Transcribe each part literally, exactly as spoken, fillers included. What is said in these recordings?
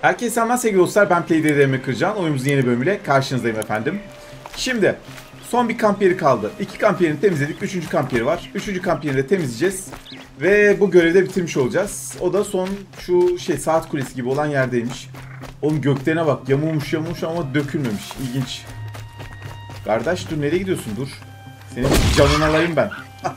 Herkese selamlar sevgili dostlar, ben PlayD'de Kırcan. Oyunumuzun yeni bölümüyle karşınızdayım efendim. Şimdi son bir kamp yeri kaldı. İki kamp yerini temizledik, üçüncü kamp yeri var. Üçüncü kamp yerini de temizleyeceğiz. Ve bu görevi de bitirmiş olacağız. O da son şu şey saat kulesi gibi olan yerdeymiş. Oğlum göklerine bak, yamulmuş yamulmuş ama dökülmemiş. İlginç. Kardeş dur, nereye gidiyorsun, dur. Senin canını alayım ben.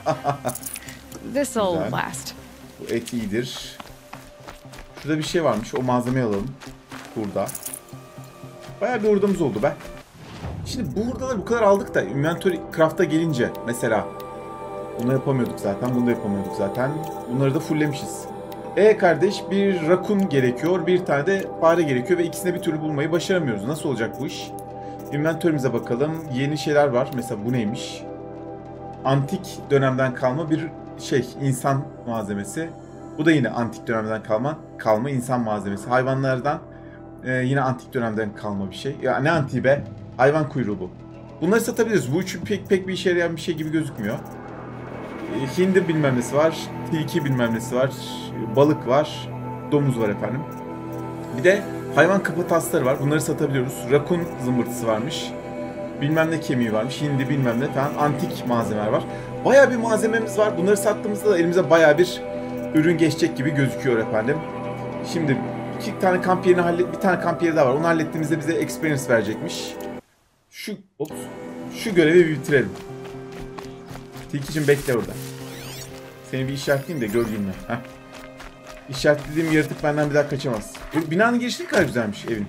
This'll last. Bu et iyidir. Şurada bir şey varmış. O malzemeyi alalım. Burada. Bayağı bir hurdamız oldu be. Şimdi bu hurdaları bu kadar aldık da inventory craft'a gelince mesela bunu yapamıyorduk zaten. Bunu da yapamıyorduk zaten. Bunları da fulllemişiz. E kardeş, bir rakun gerekiyor. Bir tane de fare gerekiyor ve ikisini bir türlü bulmayı başaramıyoruz. Nasıl olacak bu iş? Inventory'mize bakalım. Yeni şeyler var. Mesela bu neymiş? Antik dönemden kalma bir şey, insan malzemesi. Bu da yine antik dönemden kalma kalma insan malzemesi. Hayvanlardan e, yine antik dönemden kalma bir şey. Ya ne antiği be? Hayvan kuyruğu bu. Bunları satabiliriz. Bu üçü pek pek bir işe yarayan bir şey gibi gözükmüyor. E, hindi bilmem nesi var. Tilki bilmem nesi var. Balık var. Domuz var efendim. Bir de hayvan kafatasları var. Bunları satabiliyoruz. Rakun zımbırtısı varmış. Bilmem ne kemiği varmış. Hindi bilmem ne falan. Antik malzemeler var. Bayağı bir malzememiz var. Bunları sattığımızda da elimize bayağı bir ürün geçecek gibi gözüküyor efendim. Şimdi iki tane kamp yerini hallet, bir tane kamp yeri daha var. Onu hallettiğimizde bize experience verecekmiş. Şu ops, şu görevi bir bitirelim. Tilkicim bekle orada. Seni bir işaretleyeyim de gör gününü. Heh. İşaretlediğim yaratık benden bir daha kaçamaz. Binanın girişi ne kadar güzelmiş evin.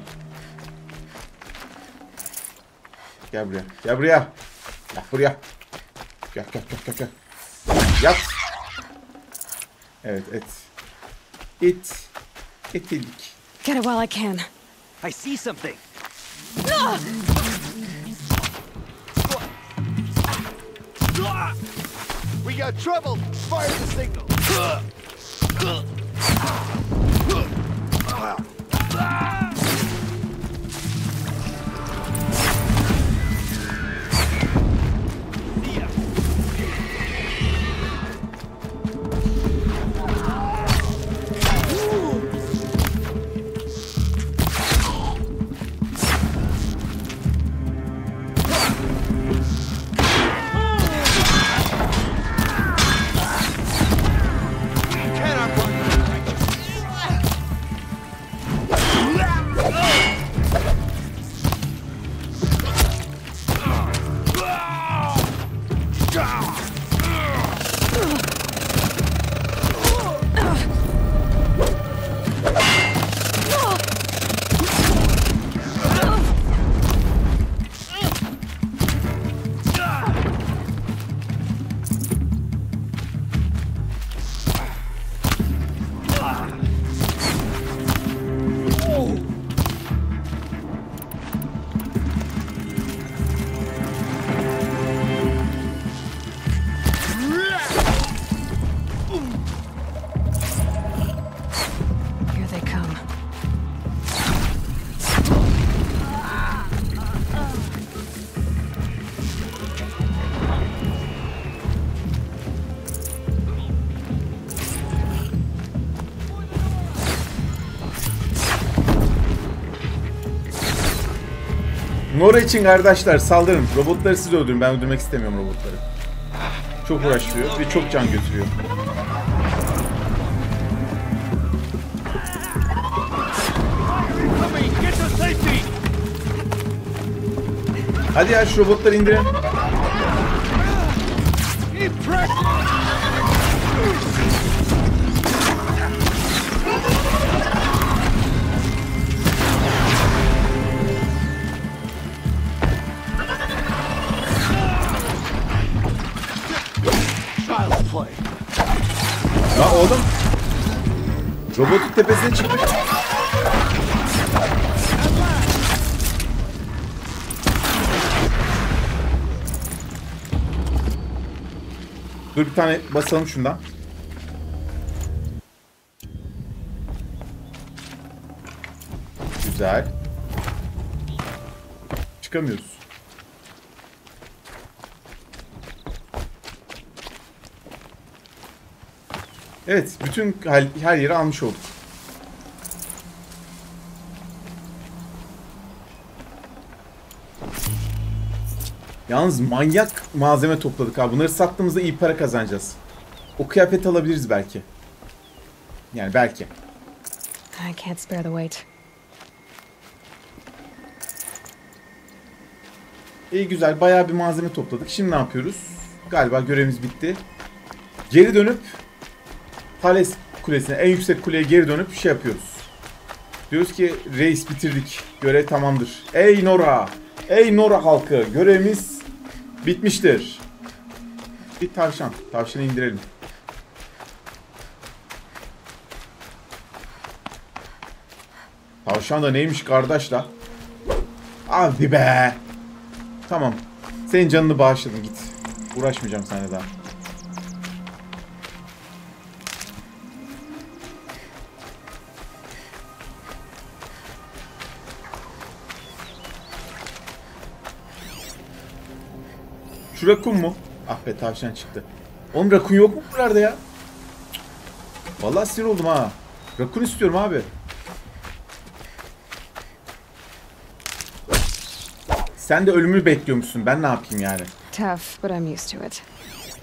Gel buraya. Gel buraya. Gel buraya. Gel gel gel gel gel. Yat. Evet, et. Et. Et dedik. Get it while I can. I see something. We got trouble. Fire the signal. Nora için kardeşler saldırın. Robotları siz öldürün. Ben öldürmek istemiyorum robotları. Çok uğraştırıyor ve çok can götürüyor. Hadi ya şu robotları indirin. Lan oğlum. Robotun tepesine çıktık. Dur bir tane basalım şundan. Güzel. Çıkamıyoruz. Evet, bütün her yeri almış olduk. Yalnız manyak malzeme topladık abi. Bunları sattığımızda iyi para kazanacağız. O kıyafet alabiliriz belki. Yani belki. I can't spare the weight. İyi güzel. Bayağı bir malzeme topladık. Şimdi ne yapıyoruz? Galiba görevimiz bitti. Geri dönüp Thales Kulesi'ne, en yüksek kuleye geri dönüp şey yapıyoruz. Diyoruz ki reis bitirdik. Görev tamamdır. Ey Nora! Ey Nora halkı! Görevimiz bitmiştir. Bir tavşan. Tavşanı indirelim. Tavşan da neymiş kardeş la? Hadi be! Tamam. Senin canını bağışladım, git. Uğraşmayacağım seninle daha. Şu rakun mu? Ah be, tavşan çıktı. Oğlum rakun yok mu buralarda ya? Vallahi sinir oldum ha. Rakun istiyorum abi. Sen de ölümü bekliyormuşsun. Ben ne yapayım yani? Tough, but I'm used to it.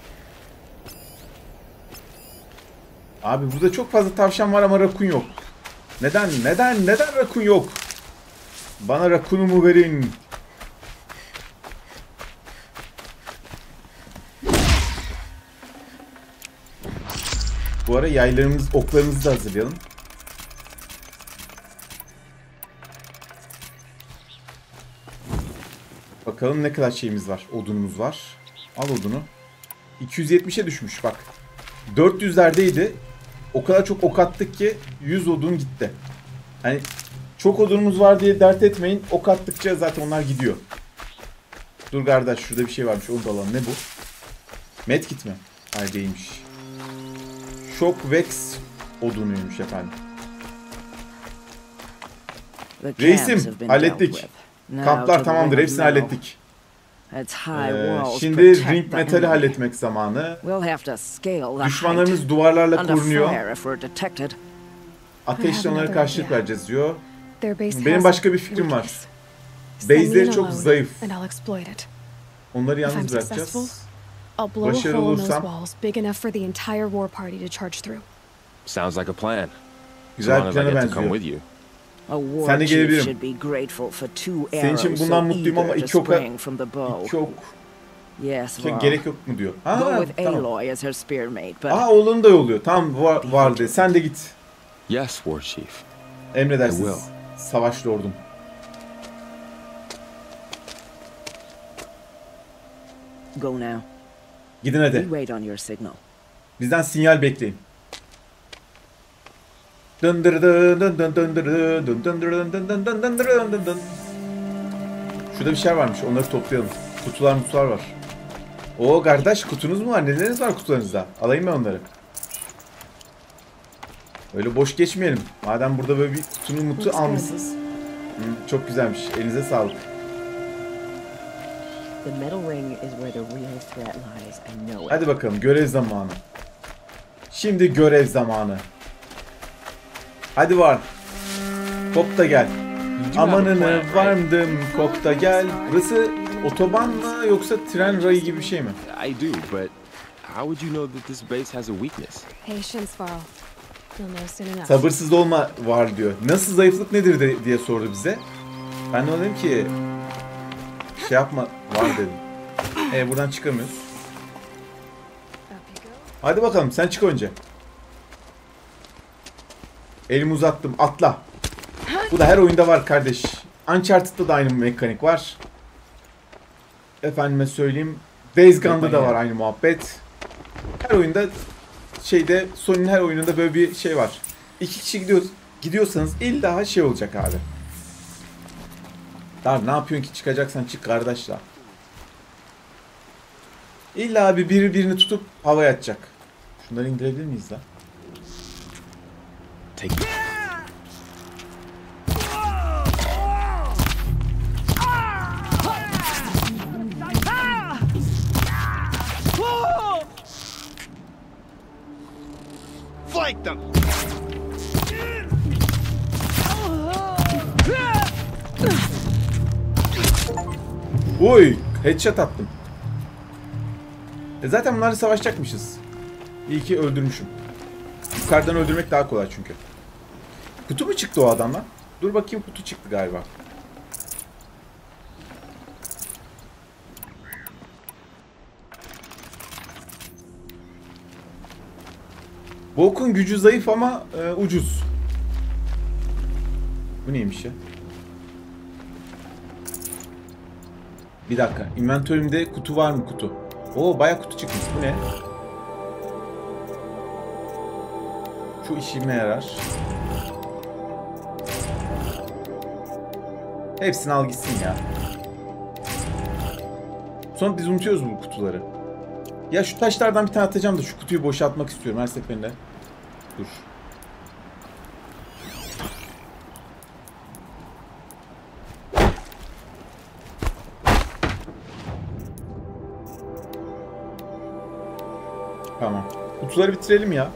Abi burada çok fazla tavşan var ama rakun yok. Neden? Neden? Neden rakun yok? Bana rakunumu verin. Bu ara yaylarımız, oklarımızı da hazırlayalım. Bakalım ne kadar şeyimiz var. Odunumuz var. Al odunu. iki yüz yetmişe düşmüş bak. dört yüzlerdeydi. O kadar çok ok attık ki yüz odun gitti. Hani çok odunumuz var diye dert etmeyin. Ok attıkça zaten onlar gidiyor. Dur kardeş, şurada bir şey varmış. Onu da alalım. Ne bu? Medkit mi? Hayır değilmiş. Shockwax odunuymuş efendim. Reisim hallettik. Kamplar tamamdır. Hepsini hallettik. Ee, şimdi ring metali halletmek zamanı. Düşmanlarımız duvarlarla korunuyor. Ateşle onlara karşılık vereceğiz diyor. Benim başka bir fikrim var. Base'leri çok zayıf. Onları yalnız bırakacağız. Başarılı olursam. Sounds like a plan. Güzel bir plana benziyor. Sen de gelebilirim. Senin için bundan mutluyum ama iki oka, iki ok gerek yok mu diyor. Ha, tamam. Aa, oğlunu da yolluyor. Tamam, var, vardı. Sen de git. Yes, War Chief. Emredersiniz. Savaş lordum. Go now. Gidin hadi. Wait on your signal. Bizden sinyal bekleyin. Dın dın dın dın dın dın dın dın dın dın dın dın dın dın dın dın. Şurada bir şey varmış. Onları toplayalım. Kutular mutlar var. Oo kardeş, kutunuz mu var? Neleriniz var kutularınızda? Alayım ben onları. Öyle boş geçmeyelim. Madem burada böyle bir kutunu mutu almışsınız. Hı, çok güzelmiş. Elinize sağlık. Hadi bakalım, görev zamanı. Şimdi görev zamanı. Hadi var. Kop da gel. Amanını vardım, kop da gel. Burası otoban mı yoksa tren rayı gibi bir şey mi? I do, but how would you know that this base has a weakness? Patience, Varl. You'll know soon enough. Sabırsız olma var diyor. Nasıl, zayıflık nedir de, diye sordu bize. Ben de ona dedim ki şey yapma, var dedim. E buradan çıkamıyoruz. Hadi bakalım, sen çık önce. Elimi uzattım, atla. Bu da her oyunda var kardeş. Uncharted'da da aynı mekanik var. Efendime söyleyeyim, Days Gone'da da var aynı muhabbet. Her oyunda şeyde, Sony'nin her oyununda böyle bir şey var. İki kişi gidiyor, gidiyorsanız illa şey olacak abi. Dar ne yapıyorsun ki, çıkacaksan çık kardeşler. İlla abi biri birini tutup havaya atacak. Şunları indirebilir miyiz lan? Take it. Flank them. Oy, Headshot attım. E zaten bunlarla savaşacakmışız. İyi ki öldürmüşüm. Yukarıdan öldürmek daha kolay çünkü. Kutu mu çıktı o adamdan? Dur bakayım, kutu çıktı galiba. Bu okun gücü zayıf ama e, ucuz. Bu neymiş ya? Bir dakika. İnventörümde kutu var mı, kutu? Oo, bayağı kutu çıkmış. Bu ne? Şu işime yarar. Hepsini al gitsin ya. Sonra biz unutuyoruz bu kutuları. Ya şu taşlardan bir tane atacağım da şu kutuyu boşaltmak istiyorum her seferinde. Dur. Tamam. Kutuları bitirelim ya.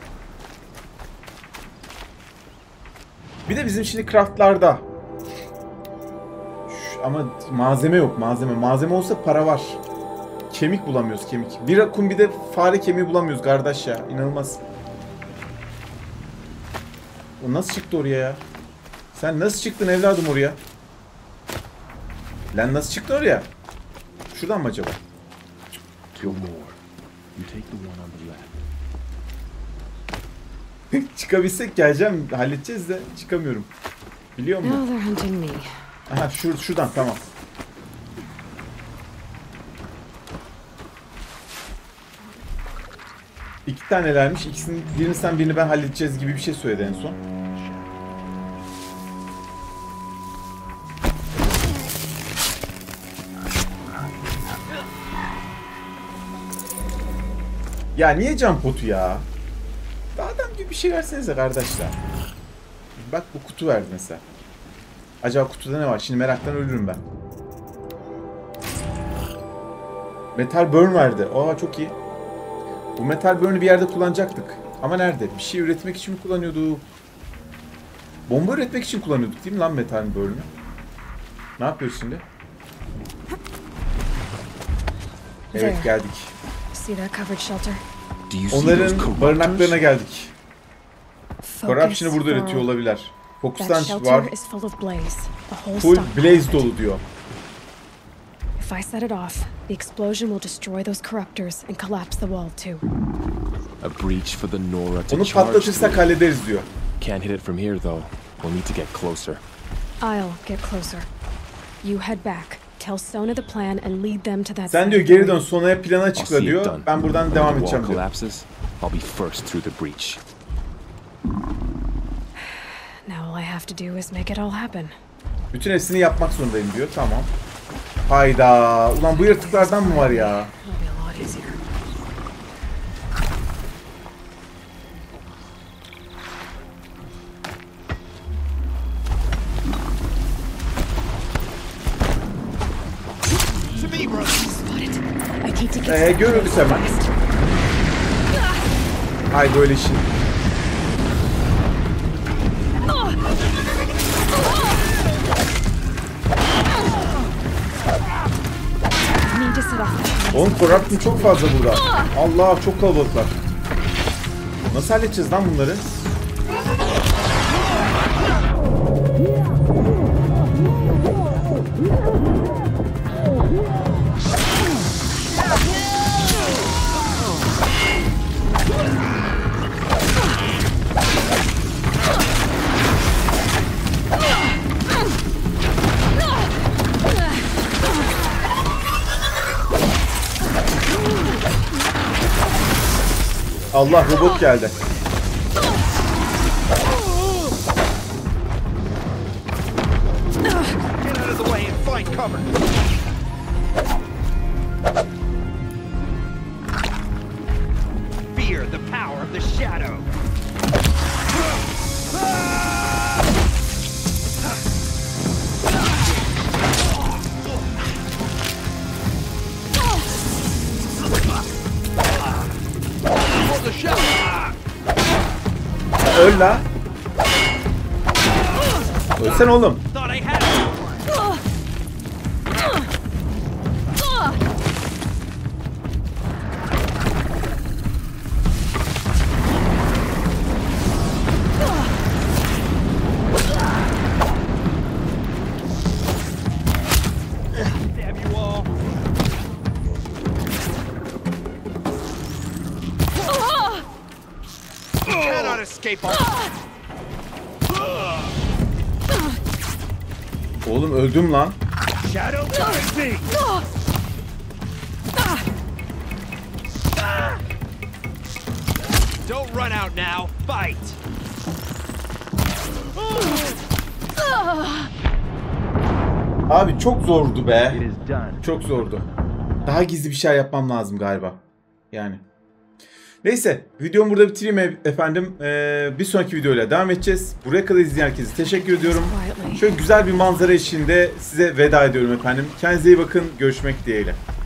Bir de bizim şimdi craftlarda. Şu, ama malzeme yok, malzeme. Malzeme olsa para var. Kemik bulamıyoruz, kemik. Bir akun bir de fare kemiği bulamıyoruz kardeş ya. İnanılmaz. O nasıl çıktı oraya ya? Sen nasıl çıktın evladım oraya? Lan nasıl çıktı oraya? Şuradan mı acaba? Two more. You take the one on the left. Çıkabilsek geleceğim, halledeceğiz de çıkamıyorum. Biliyor musun? Now they're hunting me. Aha şur şuradan tamam. İki tanelermiş. İkisini, birini sen birini ben halledeceğiz gibi bir şey söyledi en son. Ya niye can potu ya? Adam gibi bir şey versenize kardeşler. Bak bu kutu verdi mesela. Acaba kutuda ne var? Şimdi meraktan ölürüm ben. Metal burn verdi. Aa çok iyi. Bu metal burn'ü bir yerde kullanacaktık. Ama nerede? Bir şey üretmek için mi kullanıyorduk? Bomba üretmek için kullanıyorduk değil mi lan metal burn'ü? Ne yapıyoruz şimdi? Evet geldik. See that covered shelter? Do you see those Onların corruptors? barınaklarına geldik. Corruption'ı burada Focus, üretiyor Squirrel. olabilir. That Fokustan shelter var. is full of blaze. The whole Full stock. blaze dolu diyor. If I set it off, the explosion will destroy those corruptors and collapse the wall too. A breach for the Nora to Onu charge patlatırsak through. hallederiz diyor. Can't hit it from here though. We'll need to get closer. I'll get closer. You head back. Tell Sona the plan and lead them to that. Sen side diyor of the geri dön ring. Sona'ya planı I'll açıkla see it diyor. done. Ben buradan devam When the edeceğim wall diyor. collapses, I'll be first through the breach. Now all I have to do is make it all happen. Bütün hepsini yapmak zorundayım diyor. Tamam. Hayda. Ulan bu yaratıklardan mı var ya? It'll be a lot easier. To me, brother. I need to get Ee, görürdük hemen. Hay böyle işin. I need to set off that. Oğlum Corrupt'ın çok fazla burada. Allah çok kalabalıklar. Nasıl halledeceğiz lan bunları? Allah robot geldi. Get out of the way and find cover. Fear the power of the shadow. For the shadow. Öl la. Ölsen oğlum. Thought I had it. shape on. Oğlum öldüm lan. Shadow Galaxy. Don't run out now. Fight. Abi çok zordu be. It is done. Çok zordu. Daha gizli bir şey yapmam lazım galiba. Yani. Neyse. Videomu burada bitireyim e- efendim. Ee, bir sonraki videoyla devam edeceğiz. Buraya kadar izleyen herkese teşekkür ediyorum. Şöyle güzel bir manzara eşliğinde size veda ediyorum efendim. Kendinize iyi bakın. Görüşmek dileğiyle.